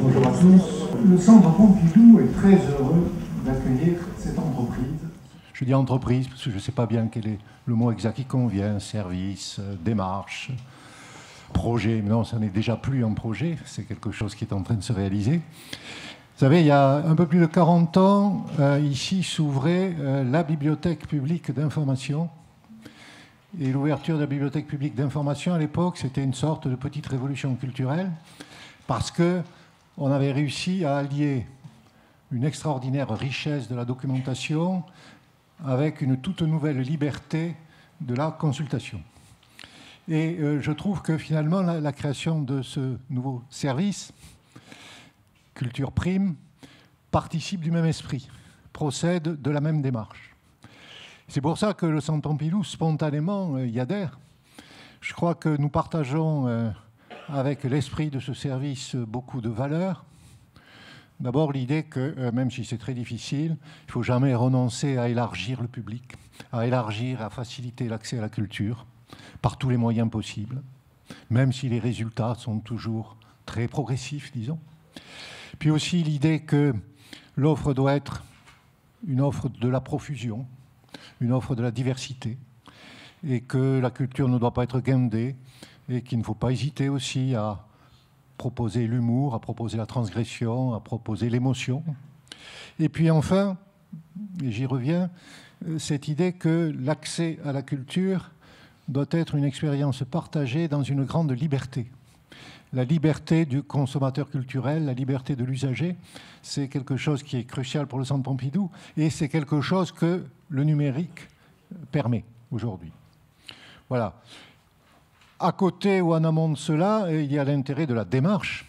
Bonjour à tous. Le Centre Pompidou est très heureux d'accueillir cette entreprise. Je dis entreprise parce que je ne sais pas bien quel est le mot exact qui convient, service, démarche, projet. Non, ça n'est déjà plus un projet, c'est quelque chose qui est en train de se réaliser. Vous savez, il y a un peu plus de 40 ans, ici s'ouvrait la bibliothèque publique d'information. Et l'ouverture de la bibliothèque publique d'information, à l'époque, c'était une sorte de petite révolution culturelle, parce qu'on avait réussi à allier une extraordinaire richesse de la documentation avec une toute nouvelle liberté de la consultation. Et je trouve que finalement, la création de ce nouveau service, Culture Prime, participe du même esprit, procède de la même démarche. C'est pour ça que le Centre Pompidou, spontanément, y adhère. Je crois que nous partageons avec l'esprit de ce service beaucoup de valeurs. D'abord, l'idée que, même si c'est très difficile, il ne faut jamais renoncer à élargir le public, à élargir, à faciliter l'accès à la culture par tous les moyens possibles, même si les résultats sont toujours très progressifs, disons. Puis aussi l'idée que l'offre doit être une offre de la profusion, une offre de la diversité, et que la culture ne doit pas être guindée, et qu'il ne faut pas hésiter aussi à proposer l'humour, à proposer la transgression, à proposer l'émotion. Et puis enfin, et j'y reviens, cette idée que l'accès à la culture doit être une expérience partagée dans une grande liberté. La liberté du consommateur culturel, la liberté de l'usager, c'est quelque chose qui est crucial pour le Centre Pompidou et c'est quelque chose que le numérique permet aujourd'hui. Voilà. À côté ou en amont de cela, il y a l'intérêt de la démarche.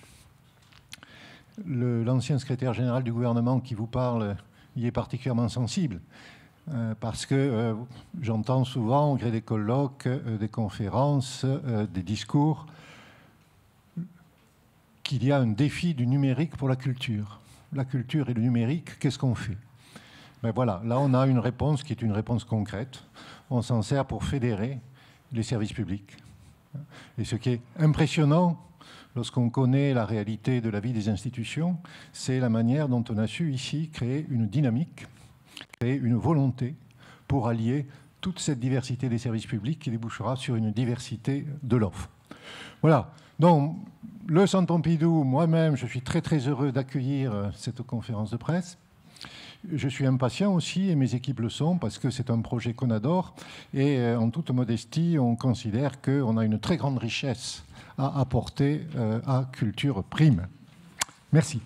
L'ancien secrétaire général du gouvernement qui vous parle y est particulièrement sensible parce que j'entends souvent, au gré des colloques, des conférences, des discours, qu'il y a un défi du numérique pour la culture. La culture et le numérique, qu'est-ce qu'on fait? Ben voilà, là on a une réponse qui est une réponse concrète. On s'en sert pour fédérer les services publics. Et ce qui est impressionnant, lorsqu'on connaît la réalité de la vie des institutions, c'est la manière dont on a su ici créer une dynamique, créer une volonté pour allier toute cette diversité des services publics qui débouchera sur une diversité de l'offre. Voilà. Donc, le Centre Pompidou, moi-même, je suis très très heureux d'accueillir cette conférence de presse. Je suis impatient aussi, et mes équipes le sont, parce que c'est un projet qu'on adore. Et en toute modestie, on considère qu'on a une très grande richesse à apporter à Culture Prime. Merci.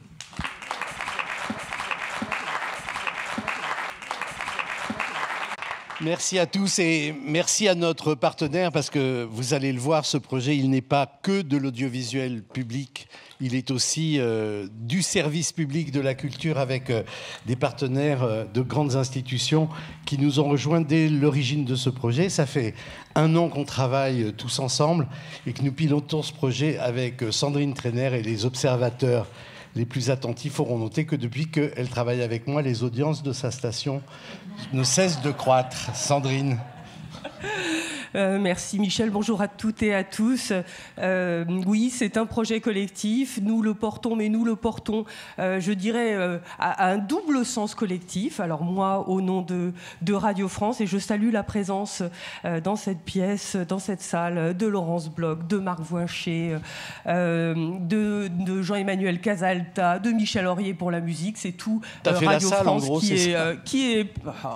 Merci à tous et merci à notre partenaire parce que vous allez le voir, ce projet, il n'est pas que de l'audiovisuel public, il est aussi du service public de la culture avec des partenaires de grandes institutions qui nous ont rejoints dès l'origine de ce projet. Ça fait 1 an qu'on travaille tous ensemble et que nous pilotons ce projet avec Sandrine Trainer et les observateurs les plus attentifs auront noté que depuis qu'elle travaille avec moi, les audiences de sa station ne cessent de croître. Sandrine. Merci Michel, bonjour à toutes et à tous. Oui, c'est un projet collectif, nous le portons, mais nous le portons, je dirais, à un double sens collectif. Alors moi, au nom de Radio France, et je salue la présence dans cette pièce, dans cette salle, de Laurence Bloch, de Marc Voincher, de Jean-Emmanuel Casalta, de Michel Aurier pour la musique, c'est tout Radio salle, France gros, qui est...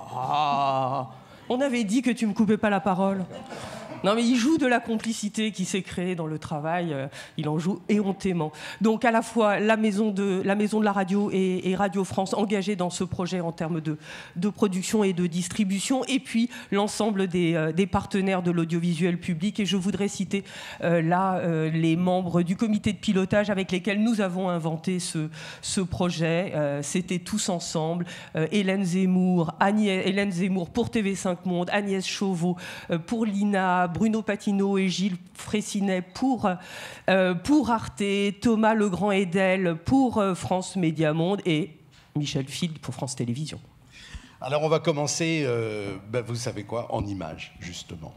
On avait dit que tu me coupais pas la parole. Non, mais il joue de la complicité qui s'est créée dans le travail. Il en joue éhontément. Donc, à la fois la maison de la radio et Radio France engagée dans ce projet en termes de production et de distribution, et puis l'ensemble des partenaires de l'audiovisuel public. Et je voudrais citer les membres du comité de pilotage avec lesquels nous avons inventé ce projet. C'était tous ensemble. Hélène Zemmour pour TV5 Monde, Agnès Chauveau pour l'INA, Bruno Patino et Gilles Fraissinet pour Arte, Thomas Legrand-Edel pour France Média Monde et Michel Field pour France Télévisions. Alors on va commencer, vous savez quoi, en images, justement.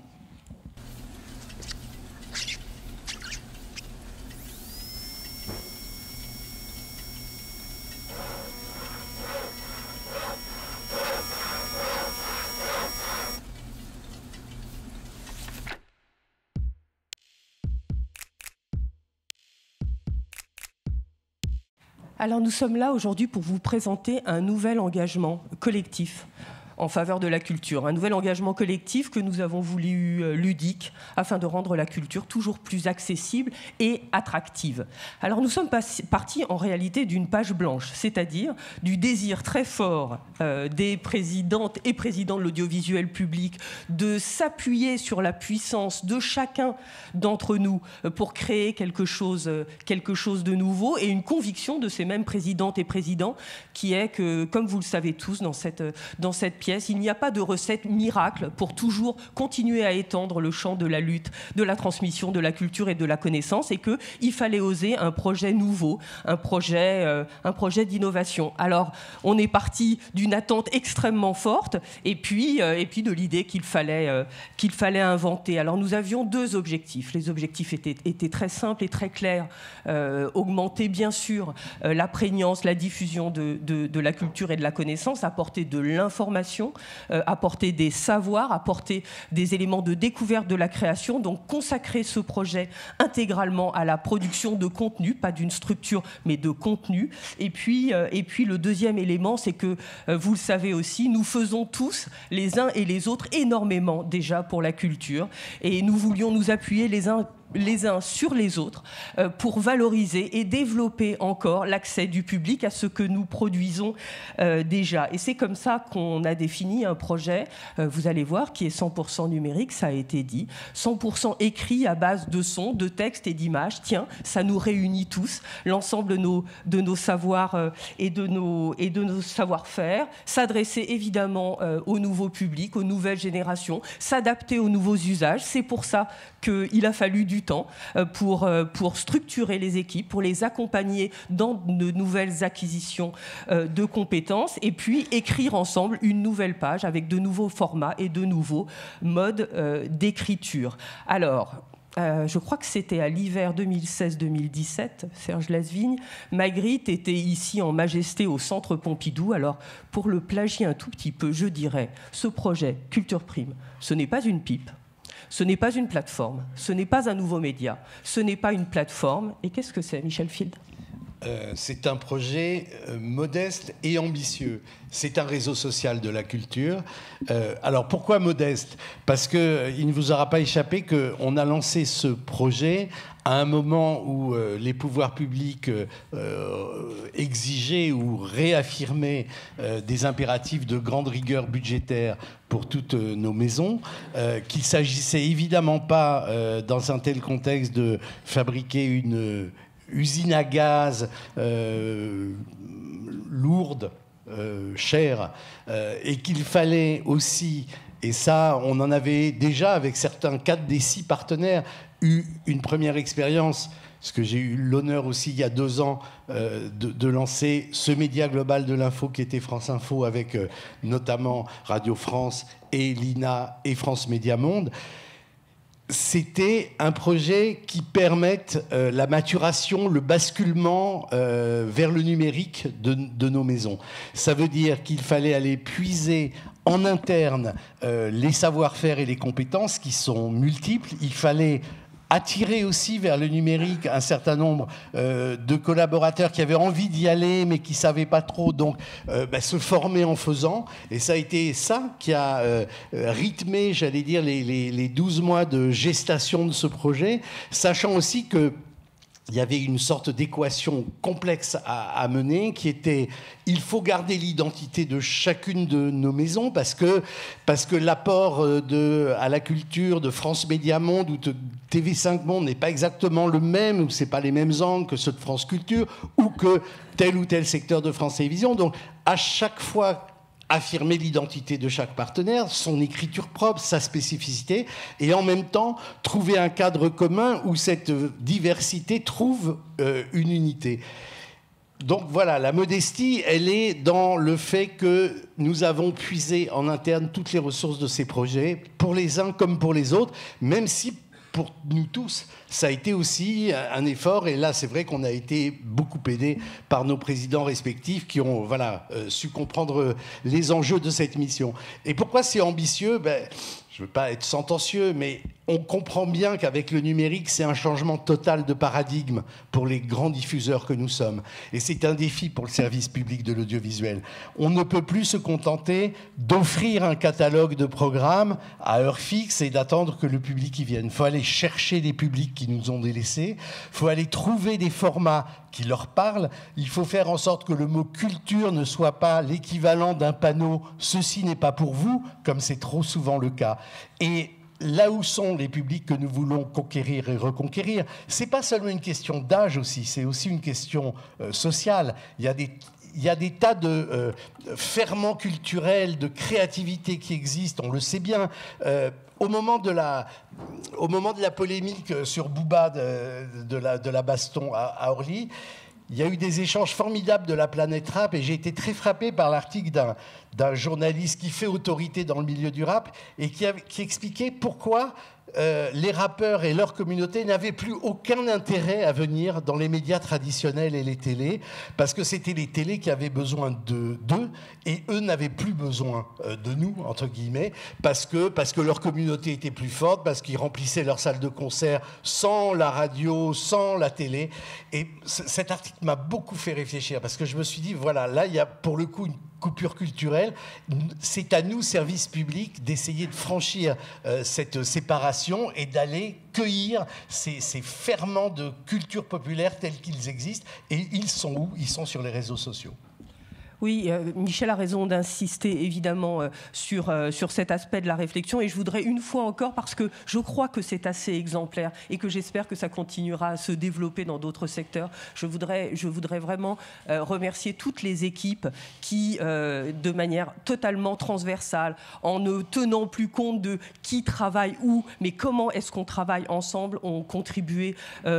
Alors nous sommes là aujourd'hui pour vous présenter un nouvel engagement collectif en faveur de la culture, un nouvel engagement collectif que nous avons voulu ludique afin de rendre la culture toujours plus accessible et attractive. Alors nous sommes partis en réalité d'une page blanche, c'est-à-dire du désir très fort des présidentes et présidents de l'audiovisuel public de s'appuyer sur la puissance de chacun d'entre nous pour créer quelque chose de nouveau, et une conviction de ces mêmes présidentes et présidents qui est que, comme vous le savez tous dans cette pièce, il n'y a pas de recette miracle pour toujours continuer à étendre le champ de la lutte, de la transmission de la culture et de la connaissance, et qu'il fallait oser un projet nouveau, un projet d'innovation. Alors, on est parti d'une attente extrêmement forte, et puis de l'idée qu'il fallait inventer. Alors, nous avions deux objectifs. Les objectifs étaient très simples et très clairs. Augmenter, bien sûr, la prégnance, la diffusion de la culture et de la connaissance, apporter de l'information, apporter des savoirs, apporter des éléments de découverte de la création, donc consacrer ce projet intégralement à la production de contenu, pas d'une structure, mais de contenu. Et puis le deuxième élément, c'est que, vous le savez aussi, nous faisons tous, les uns et les autres, énormément déjà pour la culture, et nous voulions nous appuyer les uns sur les autres pour valoriser et développer encore l'accès du public à ce que nous produisons déjà. Et c'est comme ça qu'on a défini un projet, vous allez voir, qui est 100% numérique, ça a été dit, 100% écrit à base de sons, de textes et d'images. Tiens, ça nous réunit tous, l'ensemble de nos savoirs et de nos savoir-faire, s'adresser évidemment au nouveau public, aux nouvelles générations, s'adapter aux nouveaux usages. C'est pour ça qu'il a fallu du temps pour structurer les équipes, pour les accompagner dans de nouvelles acquisitions de compétences, et puis écrire ensemble une nouvelle page avec de nouveaux formats et de nouveaux modes d'écriture. Alors, je crois que c'était à l'hiver 2016-2017, Serge Lasvigne, Magritte était ici en majesté au Centre Pompidou. Alors, pour le plagier un tout petit peu, je dirais, ce projet Culture Prime, ce n'est pas une pipe, ce n'est pas une plateforme, ce n'est pas un nouveau média, ce n'est pas une plateforme. Et qu'est-ce que c'est, Michel Field ? C'est un projet modeste et ambitieux. C'est un réseau social de la culture. Alors pourquoi modeste ? Parce qu'il ne vous aura pas échappé qu'on a lancé ce projet à un moment où les pouvoirs publics exigeaient ou réaffirmaient des impératifs de grande rigueur budgétaire pour toutes nos maisons, qu'il ne s'agissait évidemment pas, dans un tel contexte, de fabriquer une usine à gaz lourde, chère, et qu'il fallait aussi, et ça on en avait déjà avec certains 4 des 6 partenaires eu une première expérience, parce que j'ai eu l'honneur aussi il y a 2 ans de lancer ce média global de l'info qui était France Info, avec notamment Radio France et l'INA et France Média Monde. C'était un projet qui permette la maturation, le basculement vers le numérique de nos maisons. Ça veut dire qu'il fallait aller puiser en interne les savoir-faire et les compétences qui sont multiples. Il fallait attirer aussi vers le numérique un certain nombre de collaborateurs qui avaient envie d'y aller mais qui ne savaient pas trop, donc se former en faisant. Et ça a été ça qui a rythmé, j'allais dire, les 12 mois de gestation de ce projet, sachant aussi que il y avait une sorte d'équation complexe à mener qui était: il faut garder l'identité de chacune de nos maisons parce que l'apport à la culture de France Média Monde ou de TV5 Monde n'est pas exactement le même, ou c'est pas les mêmes angles que ceux de France Culture ou que tel ou tel secteur de France Télévisions. Donc à chaque fois, affirmer l'identité de chaque partenaire, son écriture propre, sa spécificité, et en même temps trouver un cadre commun où cette diversité trouve une unité. Donc voilà, la modestie, elle est dans le fait que nous avons puisé en interne toutes les ressources de ces projets, pour les uns comme pour les autres, même si pour nous tous, ça a été aussi un effort. Et là, c'est vrai qu'on a été beaucoup aidés par nos présidents respectifs qui ont su comprendre les enjeux de cette mission. Et pourquoi c'est ambitieux ? je ne veux pas être sentencieux, mais on comprend bien qu'avec le numérique, c'est un changement total de paradigme pour les grands diffuseurs que nous sommes. Et c'est un défi pour le service public de l'audiovisuel. On ne peut plus se contenter d'offrir un catalogue de programmes à heure fixe et d'attendre que le public y vienne. Il faut aller chercher des publics qui nous ont délaissés. Il faut aller trouver des formats qui leur parlent. Il faut faire en sorte que le mot culture ne soit pas l'équivalent d'un panneau « ceci n'est pas pour vous », comme c'est trop souvent le cas. Et là où sont les publics que nous voulons conquérir et reconquérir, c'est pas seulement une question d'âge aussi, c'est aussi une question sociale. Il y a des tas de ferments culturels, de créativité qui existent, on le sait bien. Au moment de la polémique sur Booba de la baston à Orly, il y a eu des échanges formidables de la planète rap et j'ai été très frappé par l'article d'un journaliste qui fait autorité dans le milieu du rap et qui expliquait pourquoi les rappeurs et leur communauté n'avaient plus aucun intérêt à venir dans les médias traditionnels et les télés, parce que c'était les télés qui avaient besoin d'eux, et eux n'avaient plus besoin de nous, entre guillemets, parce que leur communauté était plus forte, parce qu'ils remplissaient leur salle de concert sans la radio, sans la télé. Et cet article m'a beaucoup fait réfléchir, parce que je me suis dit, voilà, là, il y a pour le coup une coupure culturelle. C'est à nous, services publics, d'essayer de franchir cette séparation et d'aller cueillir ces ferments de culture populaire tels qu'ils existent. Et ils sont où? Ils sont sur les réseaux sociaux. Oui, Michel a raison d'insister évidemment sur cet aspect de la réflexion et je voudrais une fois encore, parce que je crois que c'est assez exemplaire et que j'espère que ça continuera à se développer dans d'autres secteurs, je voudrais vraiment remercier toutes les équipes qui, de manière totalement transversale, en ne tenant plus compte de qui travaille où, mais comment est-ce qu'on travaille ensemble, ont contribué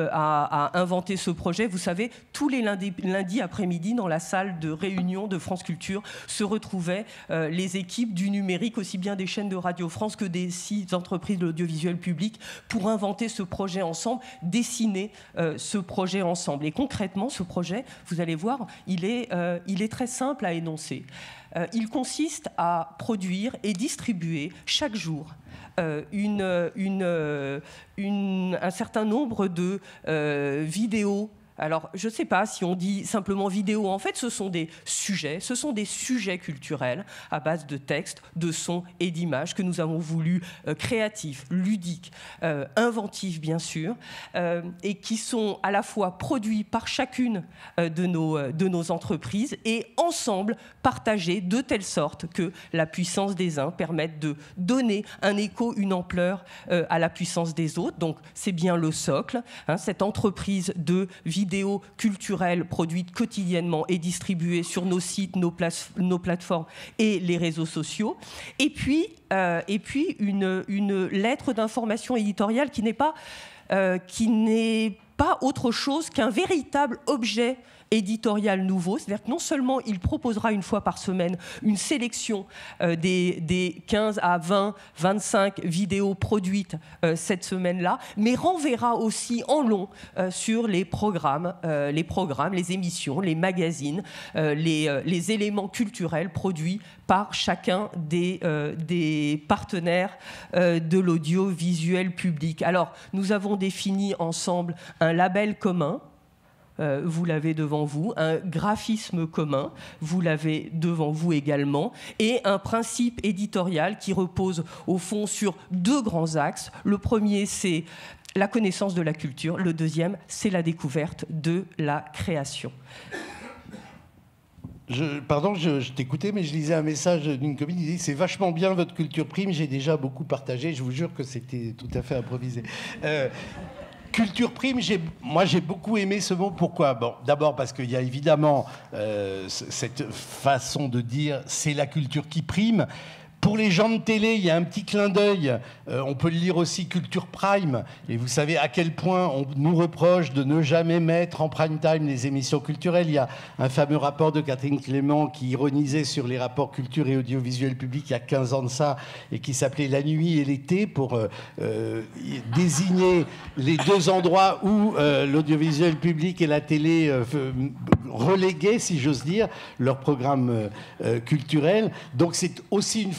à inventer ce projet. Vous savez, tous les lundis après-midi, dans la salle de réunion de France Culture se retrouvaient les équipes du numérique, aussi bien des chaînes de Radio France que des 6 entreprises de l'audiovisuel public, pour inventer ce projet ensemble, dessiner ce projet ensemble. Et concrètement, ce projet, vous allez voir, il est très simple à énoncer. Il consiste à produire et distribuer chaque jour un certain nombre de vidéos. Alors, je ne sais pas si on dit simplement vidéo. En fait, ce sont des sujets culturels à base de textes, de sons et d'images que nous avons voulu créatifs, ludiques, inventifs, bien sûr, et qui sont à la fois produits par chacune de nos entreprises et ensemble partagés de telle sorte que la puissance des uns permette de donner un écho, une ampleur à la puissance des autres. Donc, c'est bien le socle, cette entreprise de vidéos culturelles produites quotidiennement et distribuées sur nos sites, nos plateformes et les réseaux sociaux. Et puis une lettre d'information éditoriale qui n'est pas autre chose qu'un véritable objet éditorial nouveau, c'est-à-dire que non seulement il proposera une fois par semaine une sélection des 15 à 20, 25 vidéos produites cette semaine-là, mais renverra aussi en long sur les programmes, les émissions, les magazines, les éléments culturels produits par chacun des partenaires de l'audiovisuel public. Alors, nous avons défini ensemble un label commun. Vous l'avez devant vous, un graphisme commun, vous l'avez devant vous également, et un principe éditorial qui repose au fond sur 2 grands axes. Le premier, c'est la connaissance de la culture. Le deuxième, c'est la découverte de la création. Je t'écoutais, mais je lisais un message d'une copine qui disait « C'est vachement bien votre culture prime, j'ai déjà beaucoup partagé. » Je vous jure que c'était tout à fait improvisé. Culture prime, moi j'ai beaucoup aimé ce mot. Pourquoi? Bon, d'abord parce qu'il y a évidemment cette façon de dire c'est la culture qui prime. Pour les gens de télé, il y a un petit clin d'œil. On peut le lire aussi Culture Prime. Et vous savez à quel point on nous reproche de ne jamais mettre en prime time les émissions culturelles. Il y a un fameux rapport de Catherine Clément qui ironisait sur les rapports culture et audiovisuel public il y a 15 ans de ça et qui s'appelait La nuit et l'été pour désigner les 2 endroits où l'audiovisuel public et la télé reléguaient, si j'ose dire, leur programme culturel. Donc c'est aussi une façon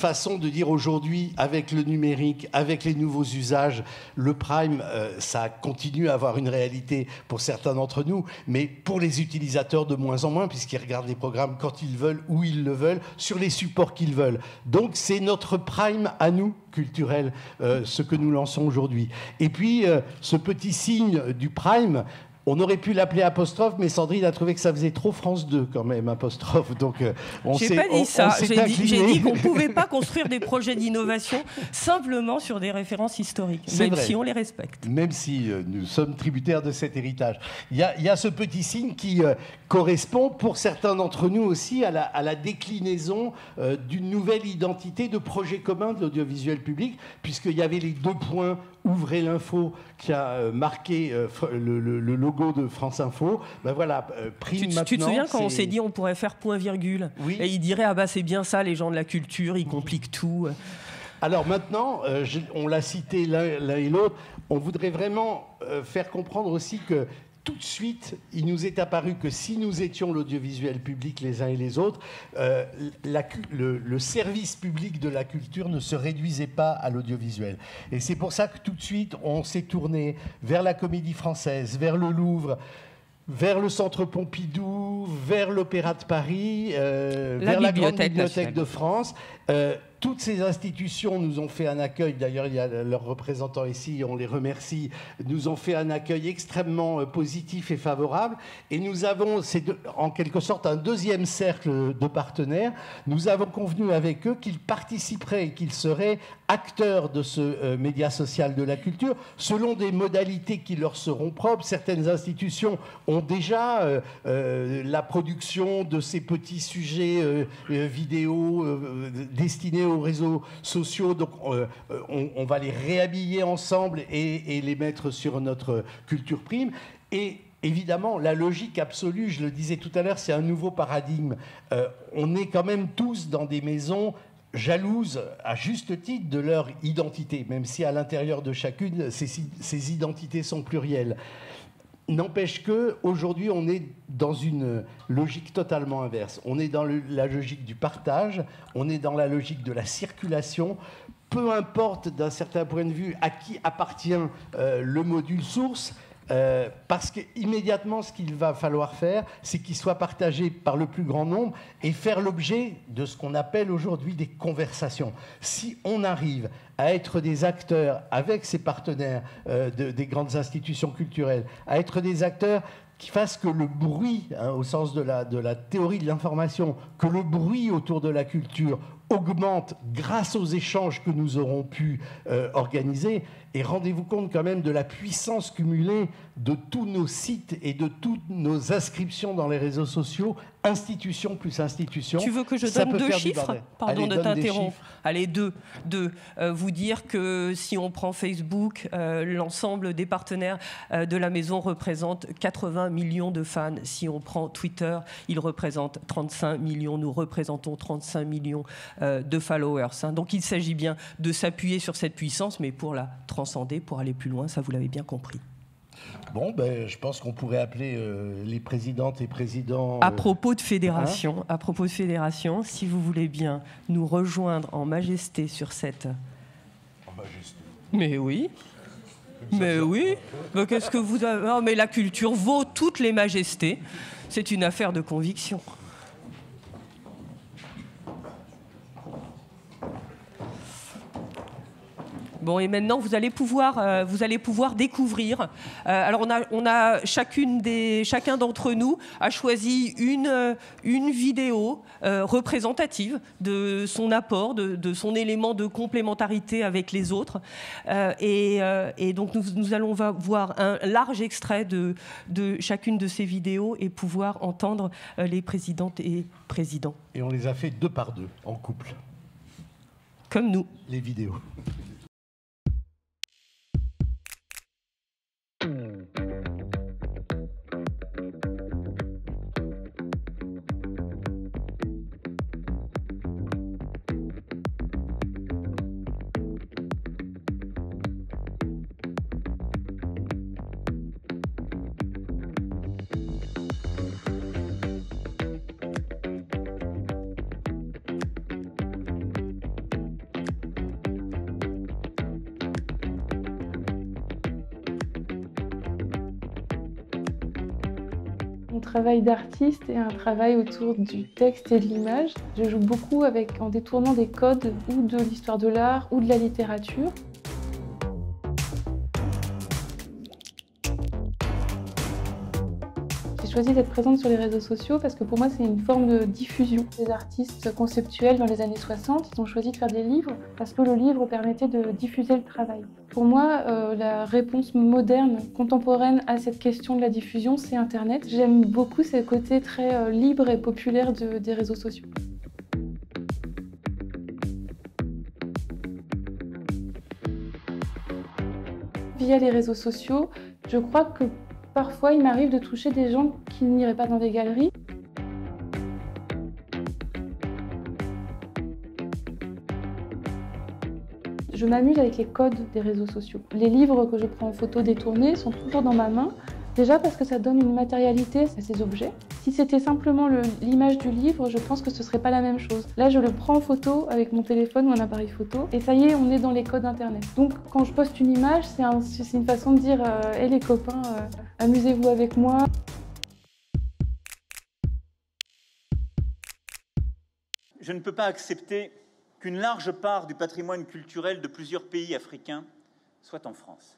façon de dire aujourd'hui, avec le numérique, avec les nouveaux usages, le prime, ça continue à avoir une réalité pour certains d'entre nous, mais pour les utilisateurs de moins en moins, puisqu'ils regardent les programmes quand ils veulent, où ils le veulent, sur les supports qu'ils veulent. Donc c'est notre prime à nous, culturel, ce que nous lançons aujourd'hui. Et puis, ce petit signe du prime, on aurait pu l'appeler apostrophe, mais Sandrine a trouvé que ça faisait trop France 2 quand même, apostrophe. Donc on s'est pas dit ça. J'ai dit qu'on ne pouvait pas construire construire des projets d'innovation simplement sur des références historiques, même si on les respecte. Même si nous sommes tributaires de cet héritage. Il y a ce petit signe qui correspond pour certains d'entre nous aussi à la déclinaison d'une nouvelle identité de projet commun de l'audiovisuel public, puisqu'il y avait les 2 points, ouvrez l'info, qui a marqué le logo de France Info. Ben voilà, prime maintenant. Tu te souviens quand on s'est dit on pourrait faire point virgule, oui. Et il dirait ah bah c'est bien ça les gens de la culture, ils compliquent tout. Alors maintenant, on l'a cité l'un et l'autre, on voudrait vraiment faire comprendre aussi que tout de suite, il nous est apparu que si nous étions l'audiovisuel public les uns et les autres, le service public de la culture ne se réduisait pas à l'audiovisuel. Et c'est pour ça que tout de suite, on s'est tourné vers la Comédie Française, vers le Louvre, vers le Centre Pompidou, vers l'Opéra de Paris, vers la Grande Bibliothèque de France. Toutes ces institutions nous ont fait un accueil, d'ailleurs il y a leurs représentants ici, on les remercie, nous ont fait un accueil extrêmement positif et favorable. Et nous avons, en quelque sorte, un deuxième cercle de partenaires. Nous avons convenu avec eux qu'ils participeraient et qu'ils seraient acteurs de ce média social de la culture, selon des modalités qui leur seront propres. Certaines institutions ont déjà la production de ces petits sujets vidéo destinés aux réseaux sociaux, donc on va les réhabiller ensemble et les mettre sur notre culture prime. Et évidemment, la logique absolue, je le disais tout à l'heure, c'est un nouveau paradigme. On est quand même tous dans des maisons jalouses, à juste titre, de leur identité, même si à l'intérieur de chacune, ces identités sont plurielles. N'empêche qu'aujourd'hui, on est dans une logique totalement inverse. On est dans la logique du partage, on est dans la logique de la circulation. Peu importe, d'un certain point de vue, à qui appartient le module source, parce qu'immédiatement, ce qu'il va falloir faire, c'est qu'il soit partagé par le plus grand nombre et faire l'objet de ce qu'on appelle aujourd'hui des conversations. Si on arrive à être des acteurs avec ses partenaires des grandes institutions culturelles, à être des acteurs qui fassent que le bruit, au sens de la théorie de l'information, que le bruit autour de la culture augmente grâce aux échanges que nous aurons pu organiser. Et rendez-vous compte quand même de la puissance cumulée de tous nos sites et de toutes nos inscriptions dans les réseaux sociaux, institution plus institution. Tu veux que je donne 2 chiffres? Pardon de t'interrompre. Allez, 2. Vous dire que si on prend Facebook, l'ensemble des partenaires de la maison représentent 80 millions de fans. Si on prend Twitter, il représente 35 millions. Nous représentons 35 millions de followers. Donc il s'agit bien de s'appuyer sur cette puissance, mais pour la transcender, pour aller plus loin, ça vous l'avez bien compris. Bon, je pense qu'on pourrait appeler les présidentes et présidents... À propos de fédération, si vous voulez bien nous rejoindre en majesté sur cette... En majesté. Mais oui. Mais oui. Mais qu'est-ce que vous avez... Non, mais la culture vaut toutes les majestés. C'est une affaire de conviction. Bon, et maintenant, vous allez pouvoir découvrir. Alors, on a chacun d'entre nous a choisi une vidéo représentative de son apport, de son élément de complémentarité avec les autres. Et donc, nous allons voir un large extrait de chacune de ces vidéos et pouvoir entendre les présidentes et présidents. Et on les a fait 2 par 2, en couple. Comme nous. Les vidéos. un travail d'artiste et un travail autour du texte et de l'image. Je joue beaucoup en détournant des codes ou de l'histoire de l'art ou de la littérature. J'ai choisi d'être présente sur les réseaux sociaux parce que pour moi c'est une forme de diffusion. Les artistes conceptuels dans les années 60, ils ont choisi de faire des livres parce que le livre permettait de diffuser le travail. Pour moi, la réponse moderne, contemporaine à cette question de la diffusion, c'est Internet. J'aime beaucoup ce côté très libre et populaire des réseaux sociaux. Via les réseaux sociaux, je crois que parfois, il m'arrive de toucher des gens qui n'iraient pas dans des galeries. Je m'amuse avec les codes des réseaux sociaux. Les livres que je prends en photo détournés sont toujours dans ma main, déjà parce que ça donne une matérialité à ces objets. Si c'était simplement l'image du livre, je pense que ce ne serait pas la même chose. Là, je le prends en photo avec mon téléphone ou un appareil photo, et ça y est, on est dans les codes Internet. Donc, quand je poste une image, c'est une façon de dire « Hey les copains, amusez-vous avec moi ». Je ne peux pas accepter qu'une large part du patrimoine culturel de plusieurs pays africains soit en France.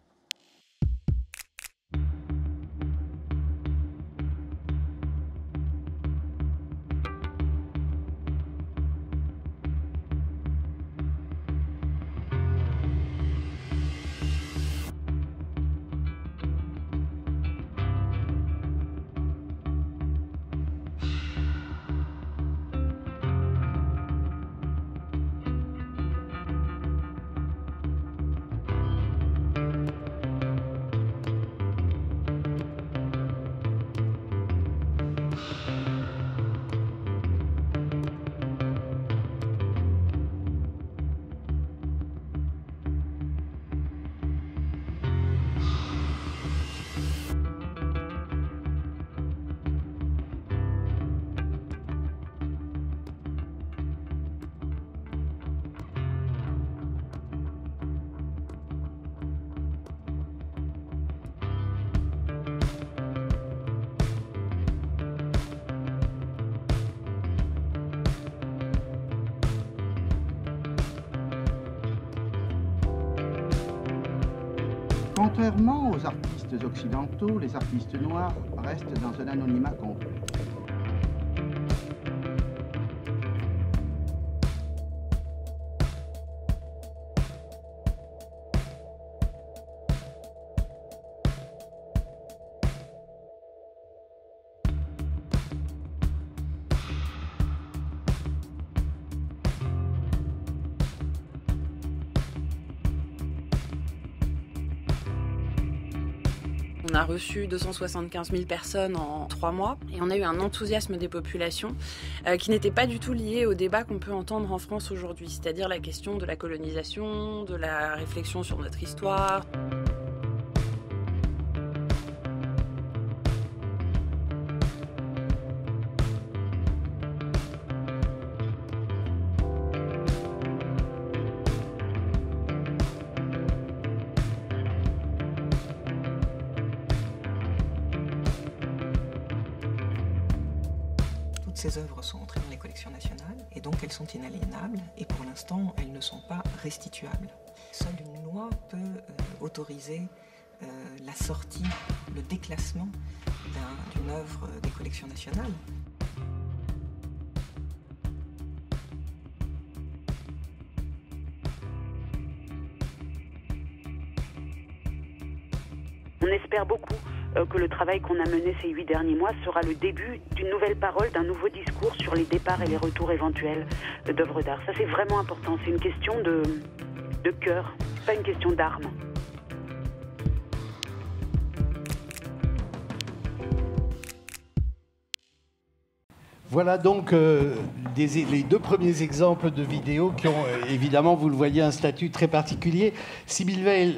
Contrairement aux artistes occidentaux, les artistes noirs restent dans un anonymat complet. On a reçu 275 000 personnes en 3 mois et on a eu un enthousiasme des populations qui n'était pas du tout lié au débat qu'on peut entendre en France aujourd'hui, c'est-à-dire la question de la colonisation, de la réflexion sur notre histoire. Ces œuvres sont entrées dans les collections nationales et donc elles sont inaliénables et pour l'instant elles ne sont pas restituables. Seule une loi peut autoriser la sortie, le déclassement d'une œuvre des collections nationales. On espère beaucoup que le travail qu'on a mené ces 8 derniers mois sera le début d'une nouvelle parole, d'un nouveau discours sur les départs et les retours éventuels d'œuvres d'art. Ça, c'est vraiment important. C'est une question de cœur, pas une question d'armes. Voilà donc les 2 premiers exemples de vidéos qui ont, évidemment, vous le voyez, un statut très particulier. Sybille Veil,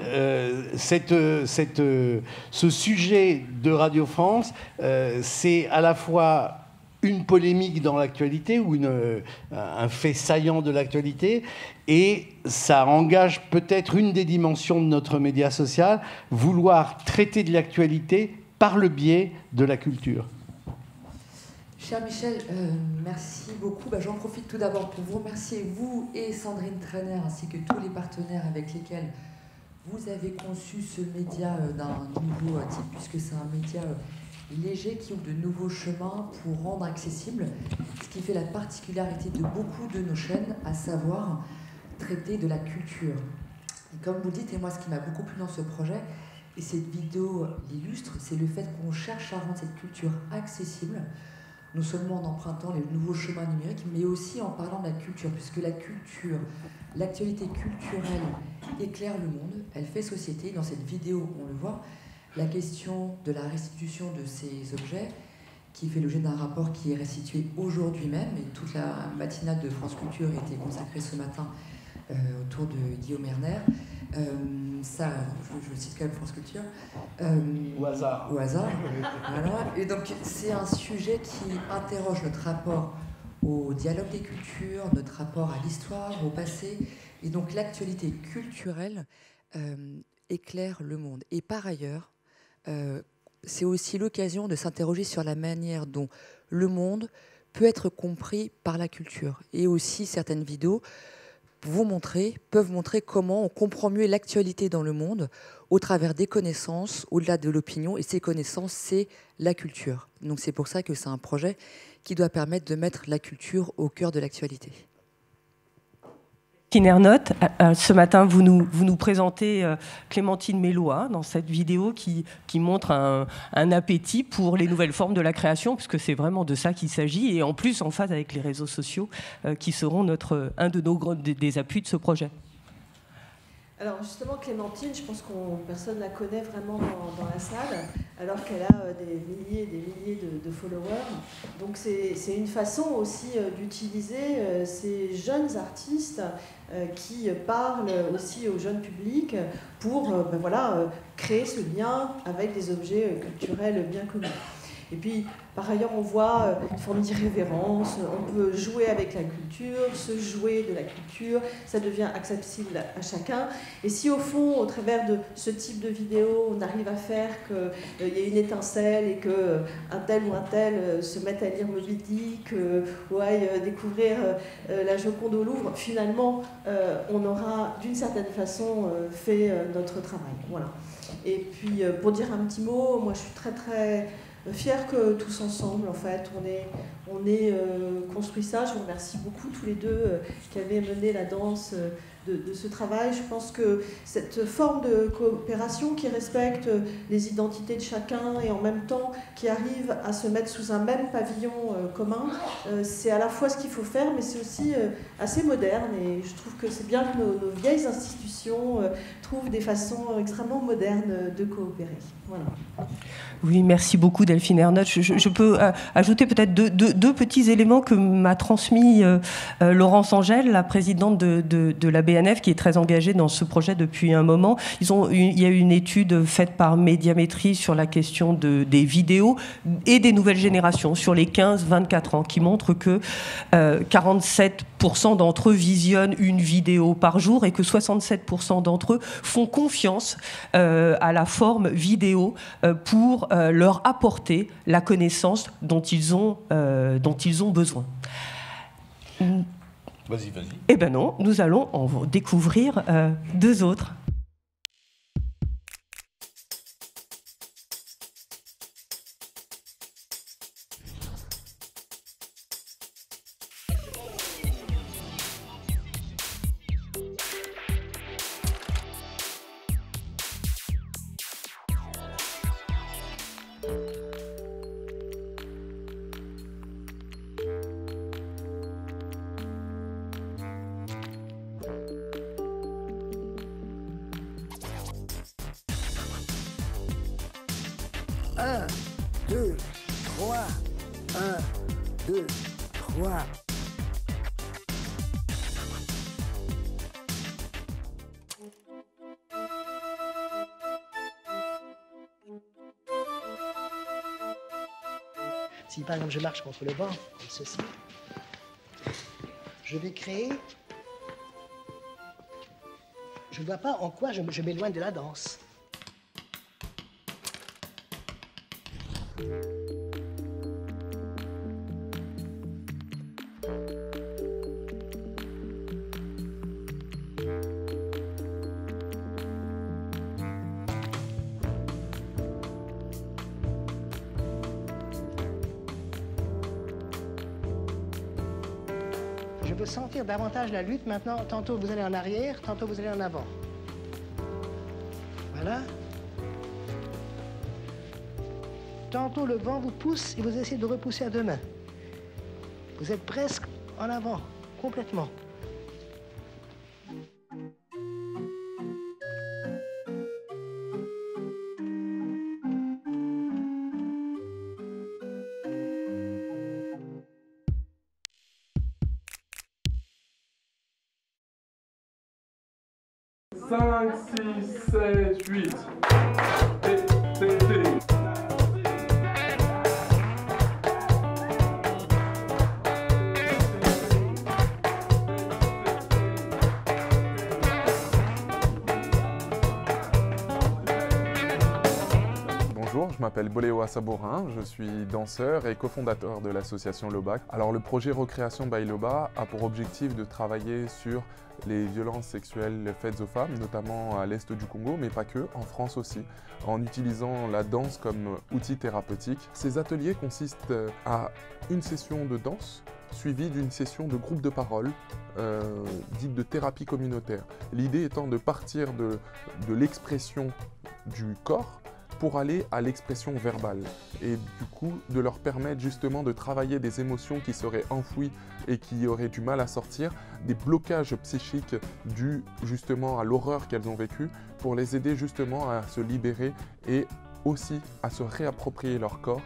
ce sujet de Radio France, c'est à la fois une polémique dans l'actualité ou un fait saillant de l'actualité, et ça engage peut-être une des dimensions de notre média social, vouloir traiter de l'actualité par le biais de la culture. Cher Michel, merci beaucoup. J'en profite tout d'abord pour vous remercier, vous et Sandrine Trainer, ainsi que tous les partenaires avec lesquels vous avez conçu ce média d'un nouveau type, puisque c'est un média léger qui ouvre de nouveaux chemins pour rendre accessible ce qui fait la particularité de beaucoup de nos chaînes, à savoir traiter de la culture. Et comme vous le dites, et moi ce qui m'a beaucoup plu dans ce projet, et cette vidéo l'illustre, c'est le fait qu'on cherche à rendre cette culture accessible, non seulement en empruntant les nouveaux chemins numériques, mais aussi en parlant de la culture, puisque la culture, l'actualité culturelle éclaire le monde, elle fait société. Dans cette vidéo, on le voit, la question de la restitution de ces objets, qui fait l'objet d'un rapport qui est restitué aujourd'hui même, et toute la matinale de France Culture était consacrée ce matin autour de Guillaume Erner. Ça, je cite quand même France Culture. Au hasard. Au hasard. Voilà. Et donc, c'est un sujet qui interroge notre rapport au dialogue des cultures, notre rapport à l'histoire, au passé. Et donc, l'actualité culturelle éclaire le monde. Et par ailleurs, c'est aussi l'occasion de s'interroger sur la manière dont le monde peut être compris par la culture. Et aussi, certaines vidéos peuvent montrer comment on comprend mieux l'actualité dans le monde au travers des connaissances, au-delà de l'opinion. Et ces connaissances, c'est la culture. Donc c'est pour ça que c'est un projet qui doit permettre de mettre la culture au cœur de l'actualité. Ernotte, ce matin, vous nous présentez Clémentine Mélois dans cette vidéo qui montre un appétit pour les nouvelles formes de la création, puisque c'est vraiment de ça qu'il s'agit, et en plus en phase avec les réseaux sociaux qui seront un des appuis de ce projet. Alors justement, Clémentine, je pense que personne ne la connaît vraiment dans la salle, alors qu'elle a des milliers et des milliers de followers. Donc c'est une façon aussi d'utiliser ces jeunes artistes qui parlent aussi au jeune public pour créer ce lien avec des objets culturels bien connus. Et puis, par ailleurs, on voit une forme d'irrévérence, on peut jouer avec la culture, se jouer de la culture, ça devient accessible à chacun. Et si au fond, au travers de ce type de vidéo, on arrive à faire qu'il y ait une étincelle et qu'un tel ou un tel se mette à lire Moby Dick ou aille découvrir la Joconde au Louvre, finalement, on aura d'une certaine façon fait notre travail. Voilà. Et puis, pour dire un petit mot, moi je suis très très fière que tous ensemble, en fait, on ait construit ça. Je vous remercie beaucoup tous les deux qui avez mené la danse de ce travail. Je pense que cette forme de coopération qui respecte les identités de chacun et en même temps qui arrive à se mettre sous un même pavillon commun, c'est à la fois ce qu'il faut faire, mais c'est aussi assez moderne. Et je trouve que c'est bien que nos vieilles institutions trouvent des façons extrêmement modernes de coopérer. Voilà. Oui, merci beaucoup Delphine Ernotte. Je peux ajouter peut-être deux petits éléments que m'a transmis Laurence Angèle, la présidente de la BNF, qui est très engagée dans ce projet depuis un moment. Il y a eu une étude faite par Médiamétrie sur la question des vidéos et des nouvelles générations sur les 15-24 ans, qui montre que 47% d'entre eux visionnent une vidéo par jour et que 67% d'entre eux font confiance à la forme vidéo pour leur apporter la connaissance dont ils ont besoin. Vas-y. Eh bien non, nous allons en découvrir deux autres. Si par exemple je marche contre le vent, comme ceci, je vais créer. Je ne vois pas en quoi je m'éloigne de la danse. Je veux sentir davantage la lutte maintenant. Tantôt vous allez en arrière, tantôt vous allez en avant. Voilà. Tantôt le vent vous pousse et vous essayez de repousser à deux mains. Vous êtes presque en avant, complètement. Cinq, 6, 7, 8. Bonjour, je m'appelle Boléo Sabourin, je suis danseur et cofondateur de l'association Loba. Alors le projet Recréation by Loba a pour objectif de travailler sur les violences sexuelles faites aux femmes, notamment à l'est du Congo, mais pas que, en France aussi, en utilisant la danse comme outil thérapeutique. Ces ateliers consistent à une session de danse suivie d'une session de groupe de parole, dite de thérapie communautaire. L'idée étant de partir de l'expression du corps pour aller à l'expression verbale et du coup de leur permettre justement de travailler des émotions qui seraient enfouies et qui auraient du mal à sortir, des blocages psychiques dus justement à l'horreur qu'elles ont vécue, pour les aider justement à se libérer et aussi à se réapproprier leur corps.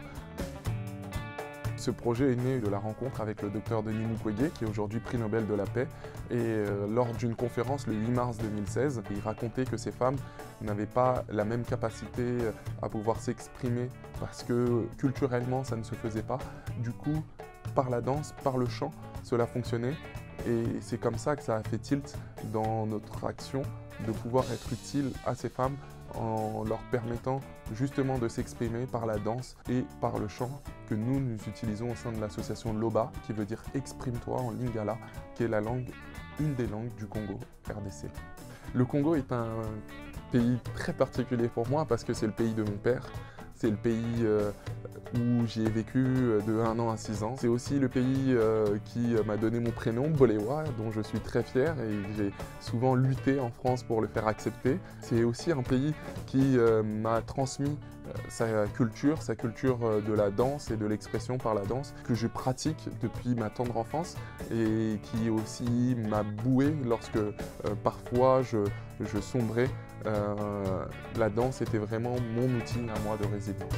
Ce projet est né de la rencontre avec le docteur Denis Mukwege, qui est aujourd'hui prix Nobel de la paix. Et lors d'une conférence le 8 mars 2016, il racontait que ces femmes n'avaient pas la même capacité à pouvoir s'exprimer parce que culturellement ça ne se faisait pas. Du coup, par la danse, par le chant, cela fonctionnait. Et c'est comme ça que ça a fait tilt dans notre action de pouvoir être utile à ces femmes en leur permettant justement de s'exprimer par la danse et par le chant que nous utilisons au sein de l'association Loba, qui veut dire exprime-toi en lingala, qui est la langue, une des langues du Congo, RDC. Le Congo est un pays très particulier pour moi parce que c'est le pays de mon père. C'est le pays où j'y ai vécu de 1 an à 6 ans. C'est aussi le pays qui m'a donné mon prénom, Boléwa, dont je suis très fier et j'ai souvent lutté en France pour le faire accepter. C'est aussi un pays qui m'a transmis sa culture de la danse et de l'expression par la danse, que je pratique depuis ma tendre enfance et qui aussi m'a boué lorsque parfois je sombrais. La danse était vraiment mon outil à moi de résilience.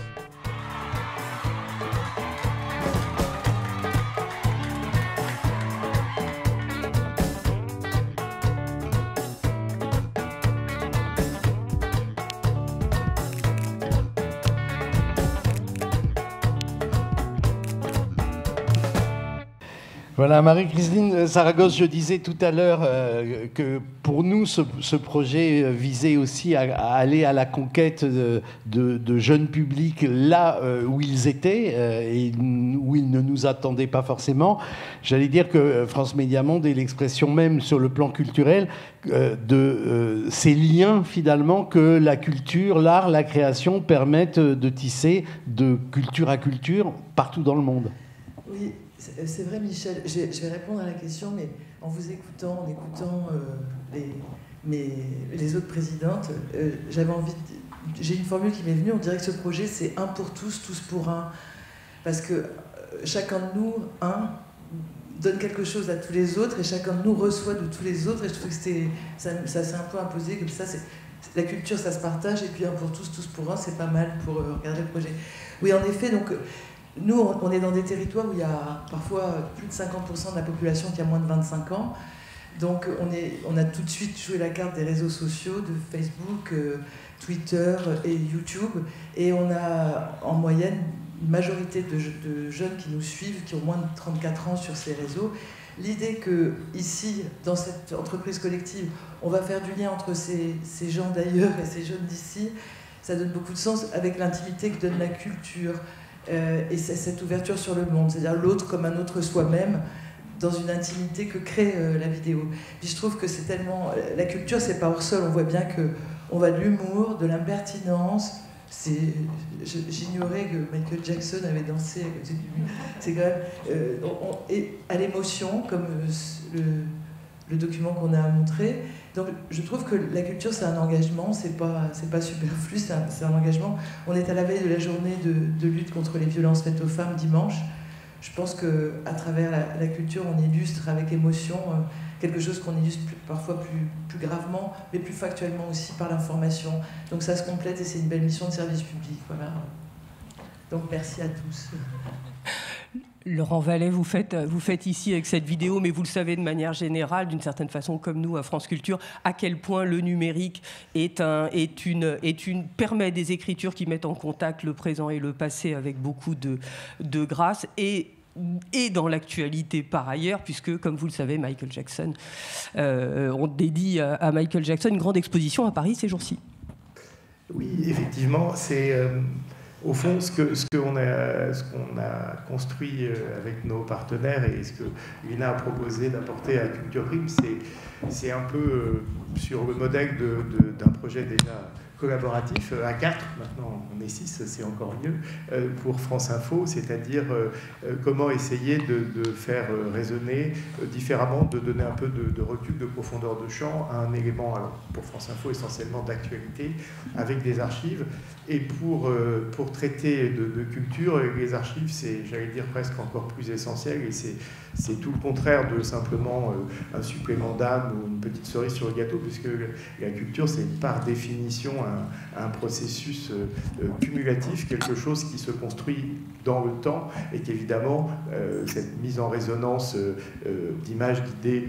Voilà, Marie-Christine Saragosse, je disais tout à l'heure que pour nous, ce projet visait aussi à aller à la conquête de jeunes publics là où ils étaient et où ils ne nous attendaient pas forcément. J'allais dire que France Médias Monde est l'expression même sur le plan culturel de ces liens finalement que la culture, l'art, la création permettent de tisser de culture à culture partout dans le monde. Oui. C'est vrai, Michel, je vais répondre à la question, mais en vous écoutant, en écoutant les autres présidentes, j'avais envie j'ai une formule qui m'est venue, on dirait que ce projet, c'est un pour tous, tous pour un. Parce que chacun de nous, donne quelque chose à tous les autres, et chacun de nous reçoit de tous les autres, et je trouve que ça s'est un peu imposé, comme ça, la culture, ça se partage, et puis un pour tous, tous pour un, c'est pas mal pour regarder le projet. Oui, en effet, donc... Nous, on est dans des territoires où il y a parfois plus de 50% de la population qui a moins de 25 ans. Donc on a tout de suite joué la carte des réseaux sociaux, de Facebook, Twitter et YouTube. Et on a en moyenne une majorité de jeunes qui nous suivent, qui ont moins de 34 ans sur ces réseaux. L'idée que ici, dans cette entreprise collective, on va faire du lien entre ces gens d'ailleurs et ces jeunes d'ici, ça donne beaucoup de sens avec l'intimité que donne la culture. Et cette ouverture sur le monde, c'est-à-dire l'autre comme un autre soi-même, dans une intimité que crée la vidéo. Puis je trouve que c'est tellement... La culture, c'est pas hors sol, on voit bien qu'on va de l'humour, de l'impertinence, J'ignorais que Michael Jackson avait dansé. C'est quand même et à l'émotion, comme le document qu'on a montré. Donc je trouve que la culture c'est un engagement, c'est pas superflu, c'est un engagement. On est à la veille de la journée de lutte contre les violences faites aux femmes dimanche. Je pense qu'à travers la culture, on illustre avec émotion quelque chose qu'on illustre parfois plus gravement, mais plus factuellement aussi par l'information. Donc ça se complète et c'est une belle mission de service public. Voilà. Donc merci à tous. Laurent Vallet, vous faites ici avec cette vidéo, mais vous le savez de manière générale, d'une certaine façon, comme nous à France Culture, à quel point le numérique permet des écritures qui mettent en contact le présent et le passé avec beaucoup de grâce et dans l'actualité par ailleurs, puisque, comme vous le savez, Michael Jackson, on dédie à Michael Jackson une grande exposition à Paris ces jours-ci. Oui, effectivement, c'est... Au fond, ce qu'on a construit avec nos partenaires et ce que l'INA a proposé d'apporter à Culture Prime, c'est un peu sur le modèle d'un projet déjà collaboratif à 4, maintenant on est 6, c'est encore mieux, pour France Info, c'est-à-dire comment essayer de faire résonner différemment, de donner un peu de recul, de profondeur de champ à un élément, alors pour France Info essentiellement d'actualité, avec des archives. Et pour traiter de culture, les archives, c'est, j'allais dire, presque encore plus essentiel, et c'est tout le contraire de simplement un supplément d'âme ou une petite cerise sur le gâteau, puisque la culture, c'est par définition un processus cumulatif, quelque chose qui se construit dans le temps, et qu'évidemment, cette mise en résonance d'images, d'idées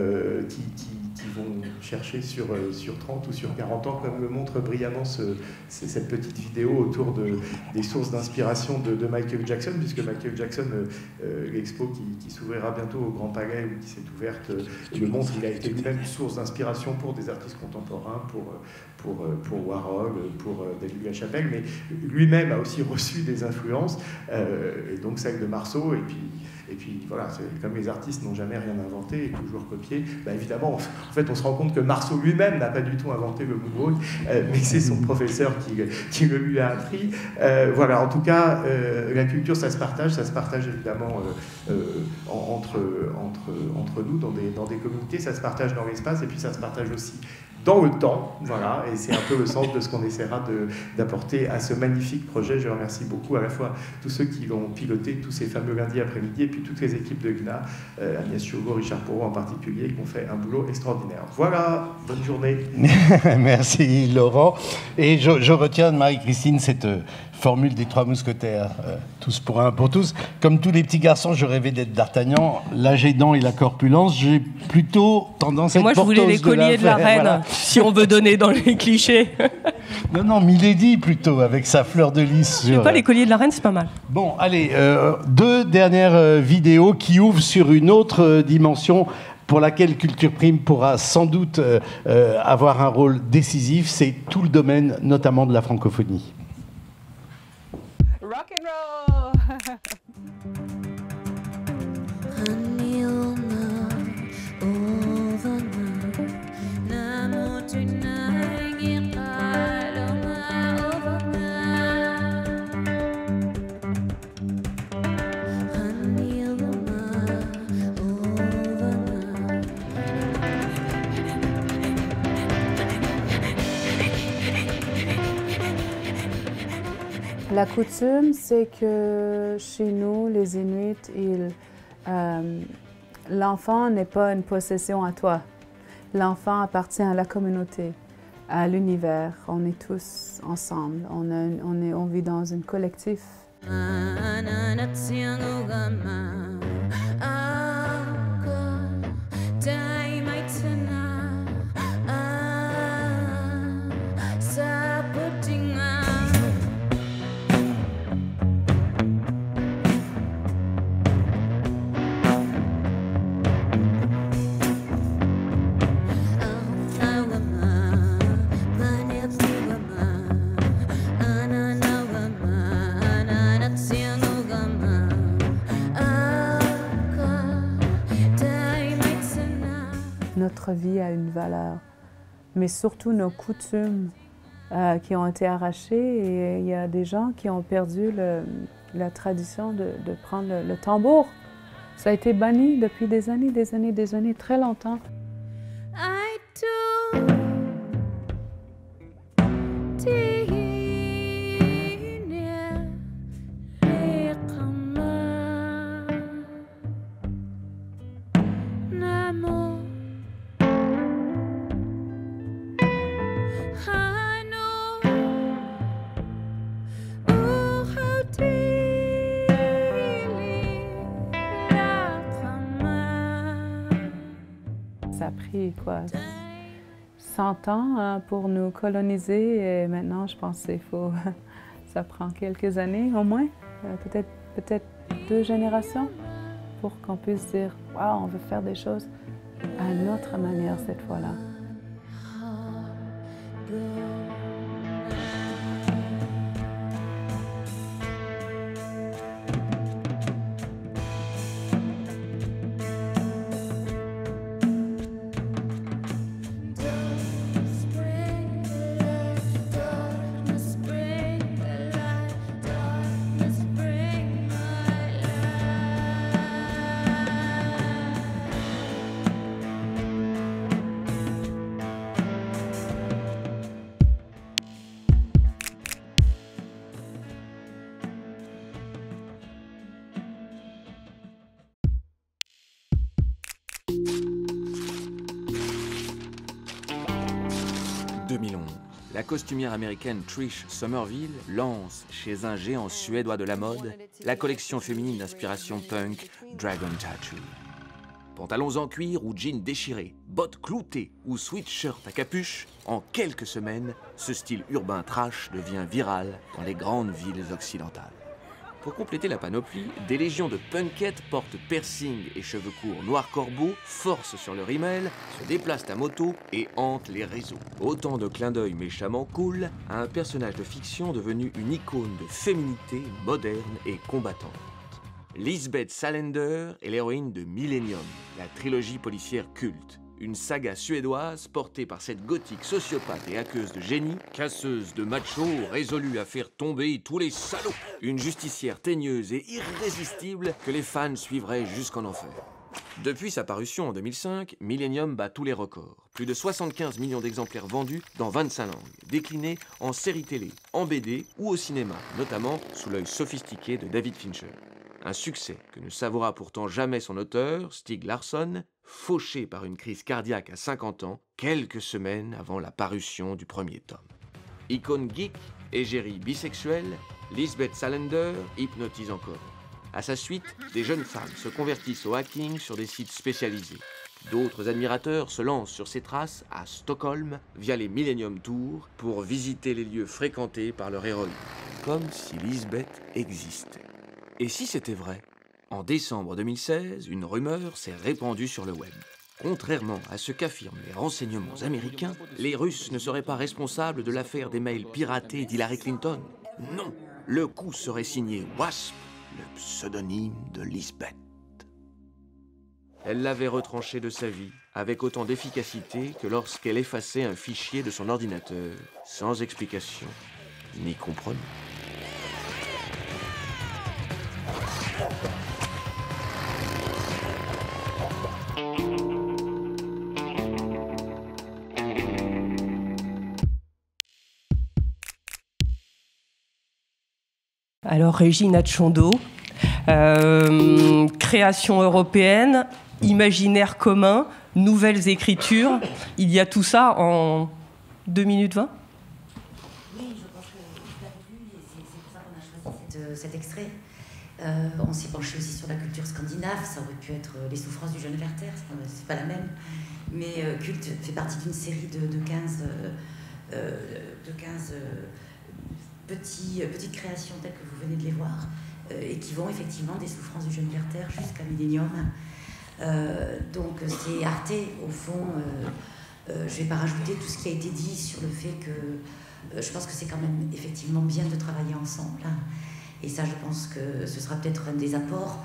qui vont chercher sur 30 ou sur 40 ans, comme le montre brillamment cette petite vidéo autour des sources d'inspiration de Michael Jackson, puisque Michael Jackson, l'expo qui s'ouvrira bientôt au Grand Palais, ou qui s'est ouverte, le montre, il a été lui-même une source d'inspiration pour des artistes contemporains, pour Warhol, pour David LaChapelle, mais lui-même a aussi reçu des influences, et donc celle de Marceau, et puis voilà, comme les artistes n'ont jamais rien inventé et toujours copié, évidemment, en fait, on se rend compte que Marceau lui-même n'a pas du tout inventé le moonwalk, mais c'est son professeur qui le lui a appris. Voilà, en tout cas, la culture, ça se partage évidemment entre nous, dans des communautés, ça se partage dans l'espace, et puis ça se partage aussi dans le temps, voilà, et c'est un peu le sens de ce qu'on essaiera d'apporter à ce magnifique projet. Je remercie beaucoup à la fois tous ceux qui l'ont piloté, tous ces fameux lundis après-midi, et puis toutes les équipes de l'INA, Agnès Chauveau, Richard Porot en particulier, qui ont fait un boulot extraordinaire. Voilà, bonne journée. Merci Laurent. Et je retiens de Marie-Christine cette formule des 3 mousquetaires, tous pour un pour tous. Comme tous les petits garçons, je rêvais d'être d'Artagnan, l'âge aidant et la corpulence. J'ai plutôt tendance à être porteuse de la... Moi, je voulais les colliers de la reine, voilà. Si on veut donner dans les clichés. Non, Milady plutôt, avec sa fleur de lys. Je sais pas, les colliers de la reine, c'est pas mal. Bon, allez, 2 dernières vidéos qui ouvrent sur une autre dimension pour laquelle Culture Prime pourra sans doute avoir un rôle décisif. C'est tout le domaine, notamment de la francophonie. Rock and roll. La coutume, c'est que chez nous, les Inuits, l'enfant n'est pas une possession à toi. L'enfant appartient à la communauté, à l'univers. On est tous ensemble. On vit dans un collectif. Notre vie a une valeur, mais surtout nos coutumes qui ont été arrachés et il y a des gens qui ont perdu la tradition de prendre le tambour. Ça a été banni depuis des années, très longtemps. Ça a pris quoi, 100 ans pour nous coloniser et maintenant je pense qu'il faut, ça prend quelques années au moins, peut-être 2 générations pour qu'on puisse dire « Wow, on veut faire des choses à notre manière cette fois-là ». La costumière américaine Trish Somerville lance, chez un géant suédois de la mode, la collection féminine d'inspiration punk Dragon Tattoo. Pantalons en cuir ou jeans déchirés, bottes cloutées ou sweatshirt à capuche, en quelques semaines, ce style urbain trash devient viral dans les grandes villes occidentales. Pour compléter la panoplie, des légions de punkettes portent piercing et cheveux courts noirs corbeaux, forcent sur le rimel, se déplacent à moto et hantent les réseaux. Autant de clins d'œil méchamment cool à un personnage de fiction devenu une icône de féminité moderne et combattante. Lisbeth Salander est l'héroïne de Millennium, la trilogie policière culte. Une saga suédoise portée par cette gothique sociopathe et hackeuse de génie, casseuse de machos, résolue à faire tomber tous les salauds. Une justicière teigneuse et irrésistible que les fans suivraient jusqu'en enfer. Depuis sa parution en 2005, Millennium bat tous les records. Plus de 75 millions d'exemplaires vendus dans 25 langues, déclinés en séries télé, en BD ou au cinéma, notamment sous l'œil sophistiqué de David Fincher. Un succès que ne savoura pourtant jamais son auteur, Stieg Larsson, fauché par une crise cardiaque à 50 ans, quelques semaines avant la parution du premier tome. Icône geek, égérie bisexuelle, Lisbeth Salander hypnotise encore. À sa suite, des jeunes femmes se convertissent au hacking sur des sites spécialisés. D'autres admirateurs se lancent sur ses traces à Stockholm via les Millennium Tours pour visiter les lieux fréquentés par leur héroïne, comme si Lisbeth existait. Et si c'était vrai? En décembre 2016, une rumeur s'est répandue sur le web. Contrairement à ce qu'affirment les renseignements américains, les Russes ne seraient pas responsables de l'affaire des mails piratés d'Hillary Clinton. Non, le coup serait signé Wasp, le pseudonyme de Lisbeth. Elle l'avait retranché de sa vie, avec autant d'efficacité que lorsqu'elle effaçait un fichier de son ordinateur, sans explication ni compromis. Alors, Régine Atchondo, création européenne, imaginaire commun, nouvelles écritures. Il y a tout ça en 2 minutes 20 ? Oui, je pense que vous l'avez vu, et c'est pour ça qu'on a choisi cet extrait. On s'est penché aussi sur la culture scandinave, ça aurait pu être Les souffrances du jeune Werther, c'est pas la même. Mais Culte fait partie d'une série de 15 petites créations telles que vous venez de les voir, et qui vont effectivement des souffrances du jeune Werther jusqu'à Millennium. Donc c'est Arte, au fond. Je ne vais pas rajouter tout ce qui a été dit sur le fait que je pense que c'est quand même effectivement bien de travailler ensemble. Hein. Et ça, je pense que ce sera peut-être un des apports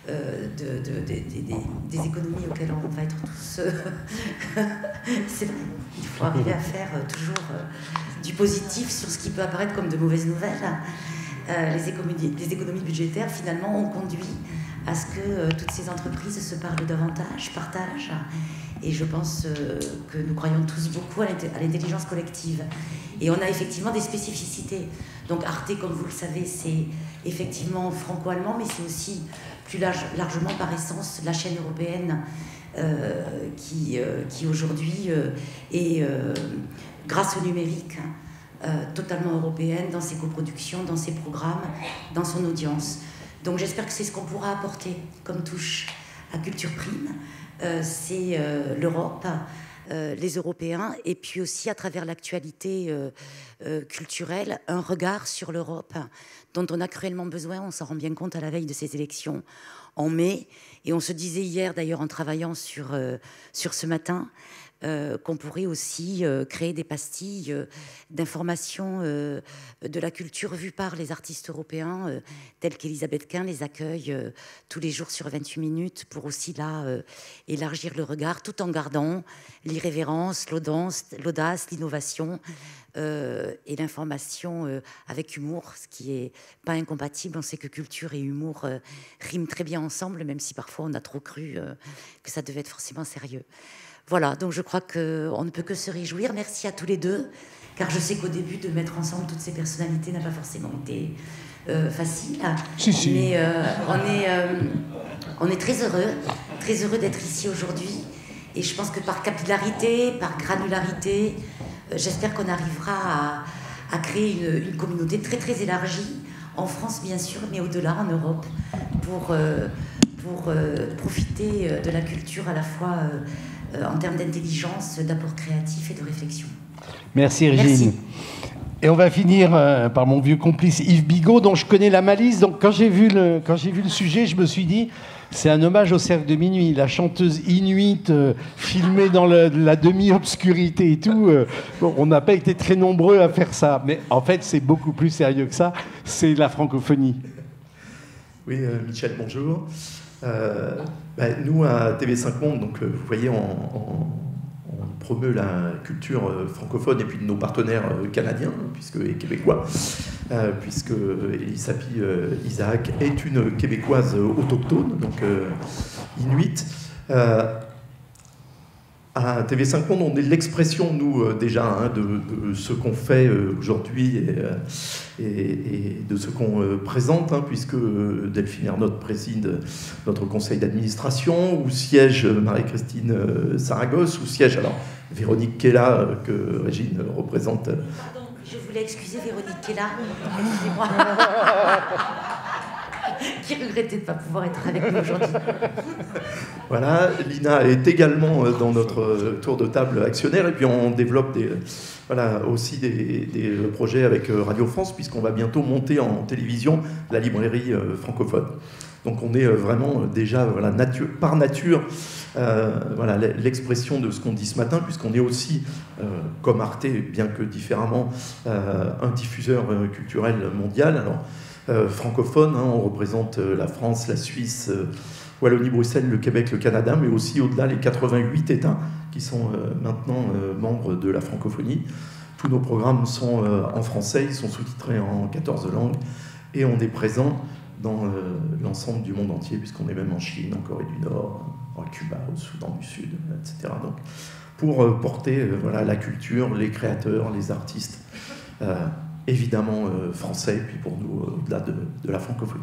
des économies auxquelles on va être tous... c'est vrai, il faut arriver à faire toujours du positif sur ce qui peut apparaître comme de mauvaises nouvelles. Les économies budgétaires, finalement, ont conduit à ce que toutes ces entreprises se parlent davantage, partagent. Et je pense que nous croyons tous beaucoup à l'intelligence collective. Et on a effectivement des spécificités. Donc Arte, comme vous le savez, c'est effectivement franco-allemand, mais c'est aussi plus largement par essence la chaîne européenne qui aujourd'hui est, grâce au numérique, totalement européenne dans ses coproductions, dans ses programmes, dans son audience. Donc j'espère que c'est ce qu'on pourra apporter comme touche à Culture Prime. C'est l'Europe, les Européens, et puis aussi à travers l'actualité culturelle, un regard sur l'Europe dont on a cruellement besoin. On s'en rend bien compte à la veille de ces élections en mai. Et on se disait hier, d'ailleurs, en travaillant sur ce matin, qu'on pourrait aussi créer des pastilles d'informations de la culture vues par les artistes européens, tels qu'Elisabeth Quint les accueille tous les jours sur 28 minutes, pour aussi là élargir le regard, tout en gardant l'irrévérence, l'audace, l'innovation et l'information avec humour, ce qui n'est pas incompatible. On sait que culture et humour riment très bien ensemble, même si parfois on a trop cru que ça devait être forcément sérieux. Voilà, donc je crois qu'on ne peut que se réjouir. Merci à tous les deux, car je sais qu'au début, de mettre ensemble toutes ces personnalités n'a pas forcément été facile. Si. Mais on est très heureux d'être ici aujourd'hui. Et je pense que par capillarité, par granularité, j'espère qu'on arrivera à créer une communauté très très élargie, en France bien sûr, mais au-delà, en Europe, pour profiter de la culture à la fois en termes d'intelligence, d'apport créatif et de réflexion. Merci Régine. Merci. Et on va finir par mon vieux complice Yves Bigot, dont je connais la malice. Donc quand j'ai vu le sujet, je me suis dit, c'est un hommage au Cercle de Minuit, la chanteuse inuite filmée dans la demi-obscurité et tout. Bon, on n'a pas été très nombreux à faire ça, mais en fait c'est beaucoup plus sérieux que ça, c'est la francophonie. Oui, Michel, bonjour. Nous, à TV5 Monde, donc, vous voyez, on promeut la culture francophone et puis de nos partenaires canadiens et québécois, puisque Elisapi Isaac est une québécoise autochtone, donc inuite. À TV5 Monde, on est l'expression, nous, déjà, de ce qu'on fait aujourd'hui et de ce qu'on présente, puisque Delphine Ernotte préside notre conseil d'administration, où siège Marie-Christine Saragosse, où siège alors Véronique Kella, que Régine représente. Pardon, je voulais excuser Véronique Kella, excusez-moi. Qui regrettait de ne pas pouvoir être avec nous aujourd'hui. Voilà, Lina est également dans notre tour de table actionnaire, et puis on développe aussi des projets avec Radio France, puisqu'on va bientôt monter en télévision la librairie francophone. Donc on est vraiment déjà par nature l'expression de ce qu'on dit ce matin, puisqu'on est aussi, comme Arte, bien que différemment, un diffuseur culturel mondial. Alors, francophone, on représente la France, la Suisse, Wallonie-Bruxelles, le Québec, le Canada, mais aussi au-delà les 88 États qui sont maintenant membres de la francophonie. Tous nos programmes sont en français, ils sont sous-titrés en 14 langues, et on est présent dans l'ensemble du monde entier, puisqu'on est même en Chine, en Corée du Nord, à Cuba, au Soudan du Sud, etc. Donc, pour porter la culture, les créateurs, les artistes, évidemment français, puis pour nous, au-delà de la francophonie.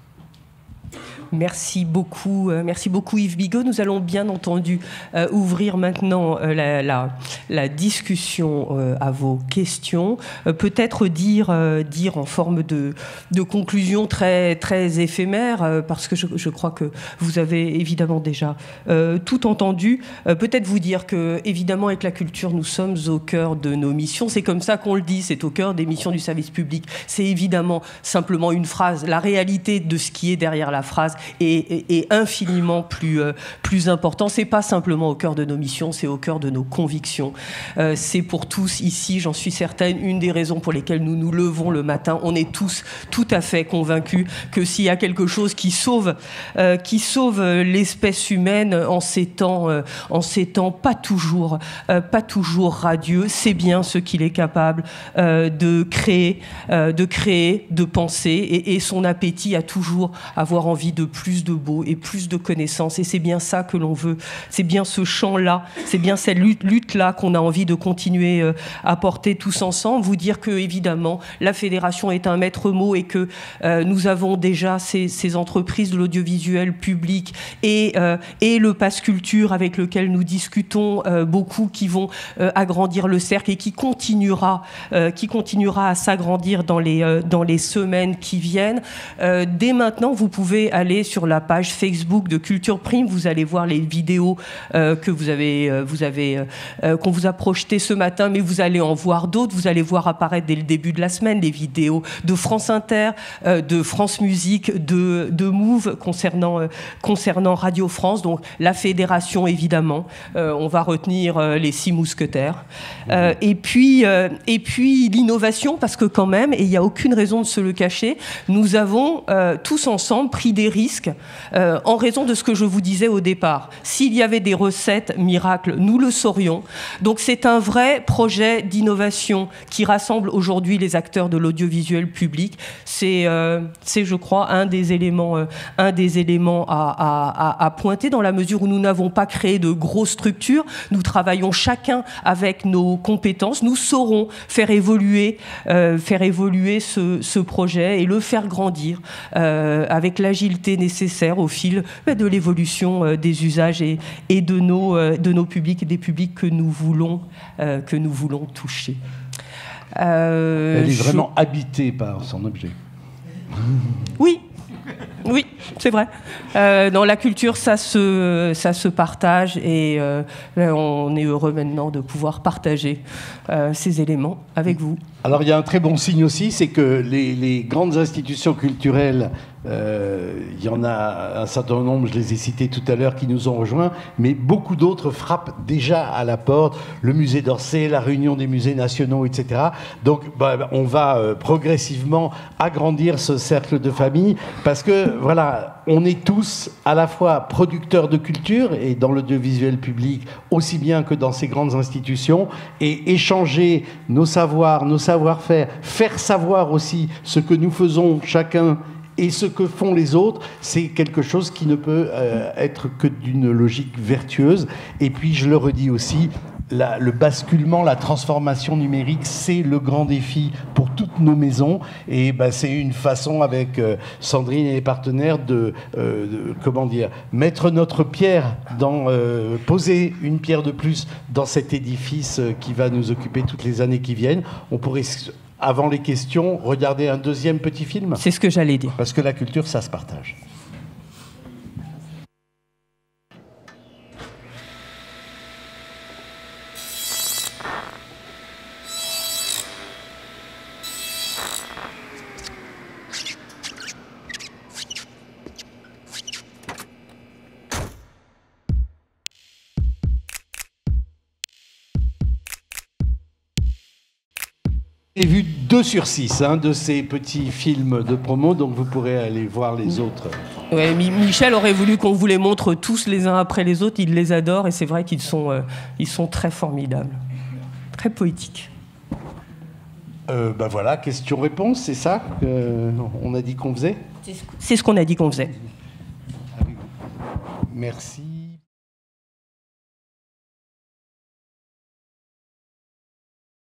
Merci beaucoup Yves Bigot. Nous allons bien entendu ouvrir maintenant la discussion à vos questions. Peut-être dire en forme de conclusion très, très éphémère, parce que je crois que vous avez évidemment déjà tout entendu. Peut-être vous dire que, évidemment, avec la culture, nous sommes au cœur de nos missions. C'est comme ça qu'on le dit, c'est au cœur des missions du service public. C'est évidemment simplement une phrase. La réalité de ce qui est derrière la phrase, est infiniment plus important. C'est pas simplement au cœur de nos missions, c'est au cœur de nos convictions. C'est pour tous ici, j'en suis certaine, une des raisons pour lesquelles nous nous levons le matin. On est tous tout à fait convaincus que s'il y a quelque chose qui sauve l'espèce humaine en ces temps pas toujours radieux, c'est bien ce qu'il est capable de créer, de penser, et son appétit à toujours avoir envie de plus de beau et plus de connaissances. Et c'est bien ça que l'on veut, c'est bien ce champ-là, c'est bien cette lutte-là qu'on a envie de continuer à porter tous ensemble. Vous dire que, évidemment, la fédération est un maître mot et que nous avons déjà ces entreprises de l'audiovisuel public et le Pass Culture avec lequel nous discutons beaucoup, qui vont agrandir le cercle et qui continuera à s'agrandir dans les semaines qui viennent. Dès maintenant, vous pouvez aller sur la page Facebook de Culture Prime. Vous allez voir les vidéos qu'on vous a projetées ce matin, mais vous allez en voir d'autres. Vous allez voir apparaître dès le début de la semaine les vidéos de France Inter, de France Musique, de Move concernant Radio France. Donc la fédération, évidemment. On va retenir les 6 mousquetaires. Et puis l'innovation, parce que quand même, et il n'y a aucune raison de se le cacher, nous avons tous ensemble pris des risques en raison de ce que je vous disais au départ. S'il y avait des recettes miracles, nous le saurions. Donc c'est un vrai projet d'innovation qui rassemble aujourd'hui les acteurs de l'audiovisuel public. C'est, je crois, un des éléments à pointer, dans la mesure où nous n'avons pas créé de grosses structures. Nous travaillons chacun avec nos compétences. Nous saurons faire évoluer ce projet et le faire grandir avec l'agilité nécessaire au fil de l'évolution des usages et de nos publics et des publics que nous voulons toucher. Elle est vraiment habitée par son objet. Oui, c'est vrai. Dans la culture, ça se partage, et on est heureux maintenant de pouvoir partager ces éléments avec vous. Alors il y a un très bon signe aussi, c'est que les grandes institutions culturelles, il y en a un certain nombre, je les ai cités tout à l'heure, qui nous ont rejoints, mais beaucoup d'autres frappent déjà à la porte. Le musée d'Orsay, la réunion des musées nationaux, etc. Donc on va progressivement agrandir ce cercle de famille, parce que voilà, on est tous à la fois producteurs de culture, et dans l'audiovisuel public aussi bien que dans ces grandes institutions, et échanger nos savoirs, nos savoir-faire, faire savoir aussi ce que nous faisons chacun et ce que font les autres, c'est quelque chose qui ne peut être que d'une logique vertueuse. Et puis, je le redis aussi, le basculement, la transformation numérique, c'est le grand défi pour toutes nos maisons. Et c'est une façon, avec Sandrine et les partenaires, de mettre notre pierre, poser une pierre de plus dans cet édifice qui va nous occuper toutes les années qui viennent. On pourrait, avant les questions, regarder un deuxième petit film. C'est ce que j'allais dire. Parce que la culture, ça se partage. J'ai vu 2 sur 6 de ces petits films de promo, donc vous pourrez aller voir les autres. Ouais, Michel aurait voulu qu'on vous les montre tous les uns après les autres. Il les adore, et c'est vrai qu'ils sont très formidables, très poétiques. Voilà, question-réponse, c'est ça qu'on a dit qu'on faisait ? C'est ce qu'on a dit qu'on faisait. Merci.